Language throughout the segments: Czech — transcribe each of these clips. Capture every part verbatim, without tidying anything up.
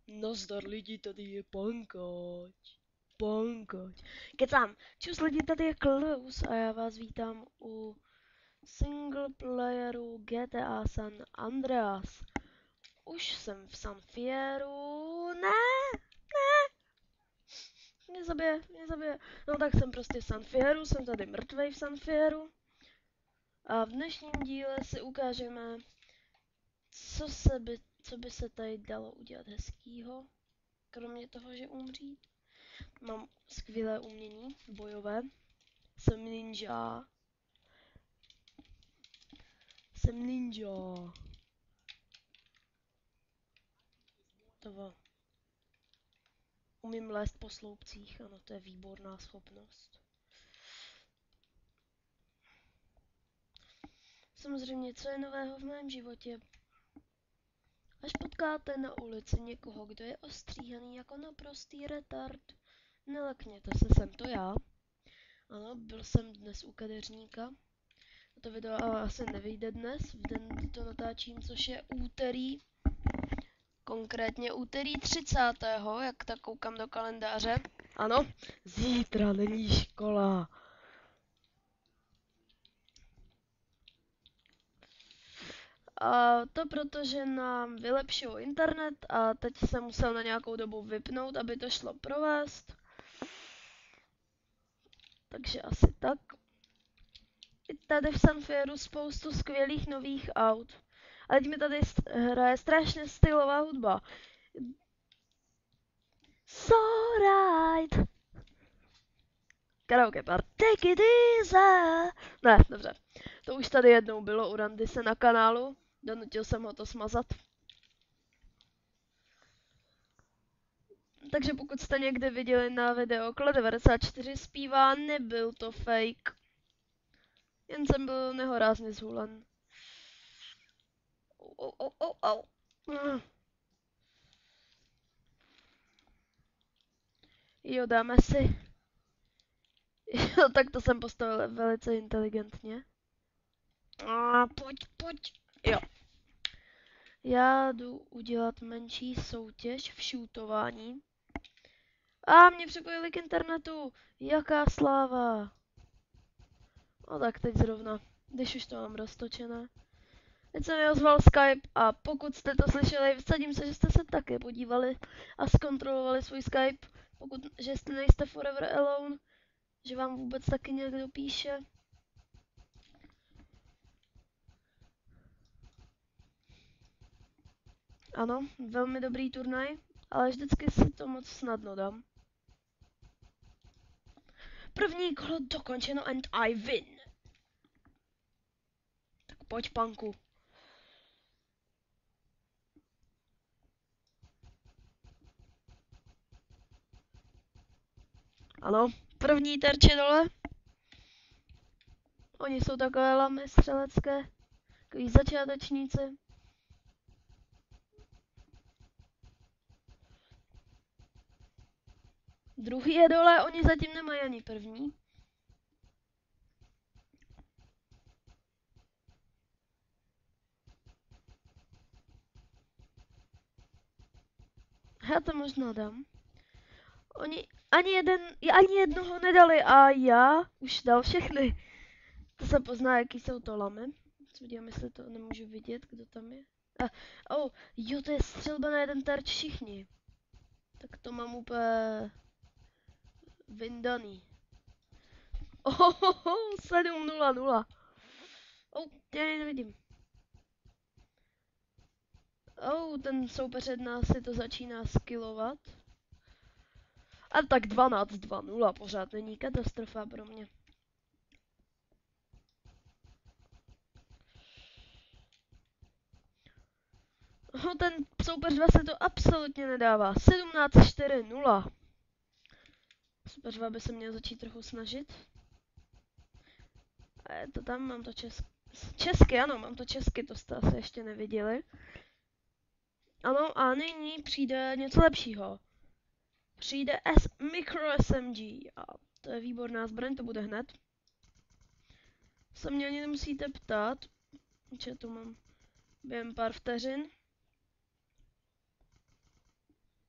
Nazdar lidi, tady je Pankáč. Pankáč. Kecám. Čus lidi, tady je Klaus a já vás vítám u single playeru G T A San Andreas. Už jsem v San Fierru. Ne, ne. Mě zabije, mě zabije. No tak jsem prostě v San Fierru, jsem tady mrtvej v San Fierru. A v dnešním díle si ukážeme, co, se by, co by se tady dalo udělat hezkýho. Kromě toho, že umřít. Mám skvělé umění bojové. Jsem ninja. Jsem ninja. Toho. Umím lézt po sloupcích, ano, to je výborná schopnost. Samozřejmě, co je nového v mém životě? Až potkáte na ulici někoho, kdo je ostříhaný jako naprostý retard, nelekněte se, jsem to já. Ano, byl jsem dnes u kadeřníka. To video asi nevyjde dnes, v den, kdy to natáčím, což je úterý. Konkrétně úterý třicátého jak tak koukám do kalendáře. Ano, zítra není škola. A to proto, že nám vylepšil internet a teď jsem musel na nějakou dobu vypnout, aby to šlo provést. Takže asi tak. I tady v San Fierru spoustu skvělých nových aut. A teď mi tady hraje strašně stylová hudba. So right. Karaoke bar, take it easy. Ne, dobře. To už tady jednou bylo u Randise na kanálu. Donutil jsem ho to smazat. Takže pokud jste někdy viděli na video Kle devadesát čtyři zpívá, nebyl to fake. Jen jsem byl nehorázně zhulen. Oh, oh, oh, oh. Mm. Jo, dáme si. Jo, tak to jsem postavil velice inteligentně. A pojď, pojď. Jo. Já jdu udělat menší soutěž v šutování. A mě připojili k internetu. Jaká sláva. No tak teď zrovna, když už to mám roztočené. Teď se mi ozval Skype a pokud jste to slyšeli, vsadím se, že jste se také podívali a zkontrolovali svůj Skype. Pokud, že jste nejste forever alone, že vám vůbec taky někdo píše. Ano, velmi dobrý turnaj, ale vždycky si to moc snadno dám. První kolo dokončeno and I win. Tak pojď, panku. Ano, první terče dole. Oni jsou takové lamy střelecké, takový začátečníci. Druhý je dole, oni zatím nemají ani první. Já to možná dám. Oni ani, jeden, ani jednoho nedali a já už dal všechny. To se pozná, jaký jsou to lamy. Vidím, jestli to nemůžu vidět, kdo tam je. A, oh, jo, to je střelba na jeden terč všichni. Tak to mám úplně vyndaný. Ohohoho, sedm nula nula. Oh, já nevidím. Oh, ten soupeř od nás si to začíná skillovat. A tak dvanáct dva nula pořád není katastrofa pro mě. Oh, ten soupeř dva se to absolutně nedává. sedmnáct čtyři nula. Soupeř dva by se měl začít trochu snažit. A je to tam, mám to česky. Česky, ano, mám to česky, to jste asi ještě neviděli. Ano, a nyní přijde něco lepšího. Přijde S Micro S M G a to je výborná zbraň, to bude hned. Se mě ani nemusíte ptát, že tu mám během pár vteřin.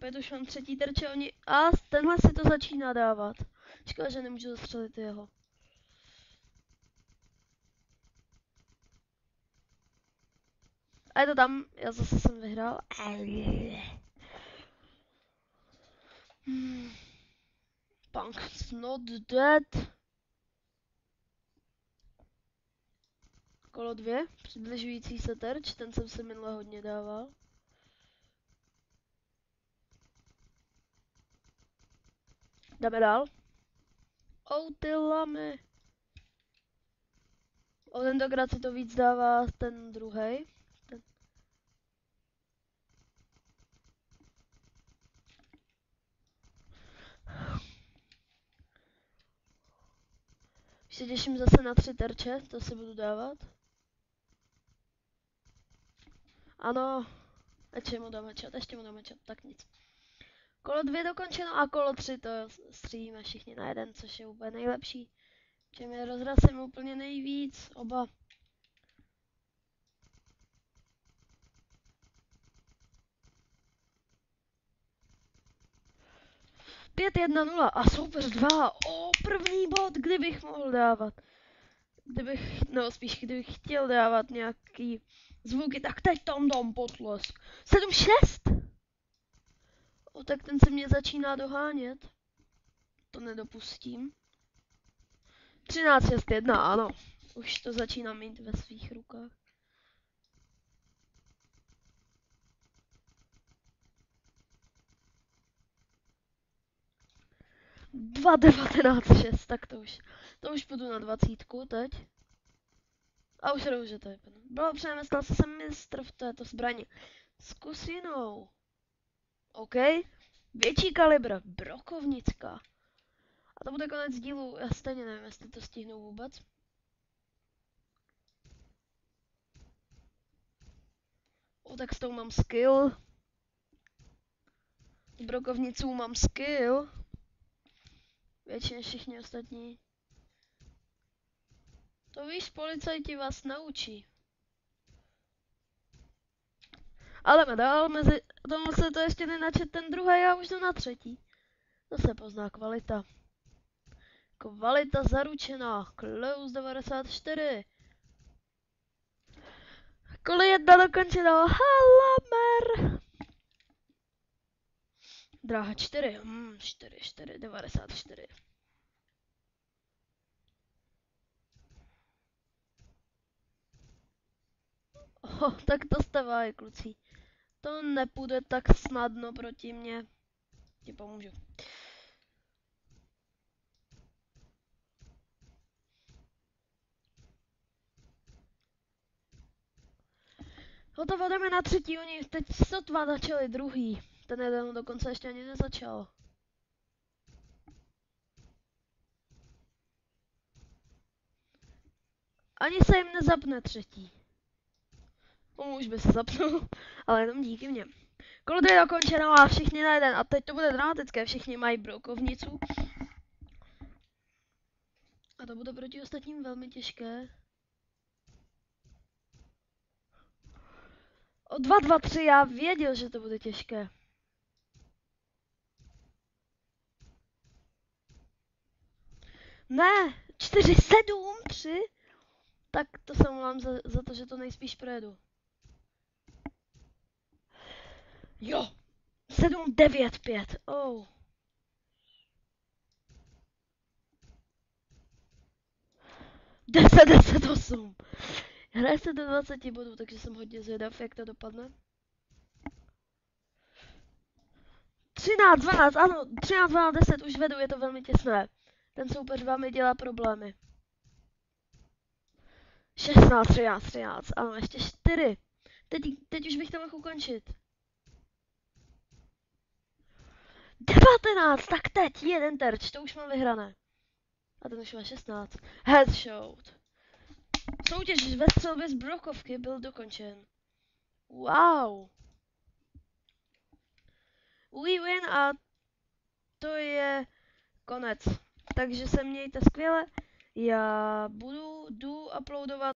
opět už mám třetí terče, oni... A tenhle si to začíná dávat. Škoda, že nemůžu zastřelit jeho. A je to tam, já zase jsem vyhrál. Hmm. Punk's not dead. Kolo dvě, přibližující se terč, ten jsem si minule hodně dával. Jdeme dál. Oh, ty lamy. O, tentokrát si to víc dává ten druhej. Ten... Už se těším zase na tři terče, to si budu dávat. Ano, ještě mu dáme čat, ještě mu dáme čat, tak nic. Kolo dvě dokončeno a kolo tři to střílíme všichni na jeden, což je úplně nejlepší. Čím je rozhracím úplně nejvíc, oba. pět jedna nula a soupeř dva. O, první bod, kdybych mohl dávat. Kdybych, no spíš kdybych chtěl dávat nějaký zvuky, tak teď tam dám potlesk. sedm šest. O, tak ten se mě začíná dohánět. To nedopustím. třináct šest jedna, ano. Už to začínám mít ve svých rukách. dva devatenáct šest, tak to už, to už půjdu na dvacítku teď. A už rouže to je. Bylo přejeme, stal se jsem mistr v této zbraně. Zkus jinou. OK. Větší kalibr. Brokovnická. A to bude konec dílu. Já stejně nevím, jestli to stihnu vůbec. O, tak s tou mám skill. S brokovnicou mám skill. Většině všichni ostatní. To víš, policajti vás naučí. Ale jdeme dál, mezi tomu se to ještě nenačet ten druhý, já už jdu na třetí. To se pozná kvalita. Kvalita zaručená. Close devadesát čtyři. Kolo jedna dokončeno. Halamer. Dráha čtyři. Hmm, čtyři, čtyři, devadesát čtyři. Oh, tak to stavaj, kluci. To nepůjde tak snadno proti mně. Ti pomůžu. Hotovo, jdeme na třetí, oni teď sotva začali druhý. Ten jeden dokonce ještě ani nezačal. Ani se jim nezapne třetí. No, už by se zapnul, ale jenom díky mně. Kolo je dokončeno a všichni na jeden. A teď to bude dramatické, všichni mají brokovnicu. A to bude proti ostatním velmi těžké. O dva dva tři já věděl, že to bude těžké. Ne, čtyři sedm tři. Tak to se omlouvám za, za to, že to nejspíš projedu. Jo, sedm devět pět, oh. deset deset osm. Hraje se do dvaceti bodů, takže jsem hodně zvědav, jak to dopadne. třináct dvanáct, ano, třináct dvanáct deset, už vedu, je to velmi těsné. Ten soupeř vám dělá problémy. šestnáct třináct třináct, ano, ještě čtyři. Teď, teď už bych to mohl ukončit. devatenáct, tak teď, jeden terč, to už mám vyhrané. A ten už má šestnáct. Headshot. Soutěž ve střelbě z brokovky byl dokončen. Wow. We win a to je konec. Takže se mějte skvěle. Já budu, jdu uploadovat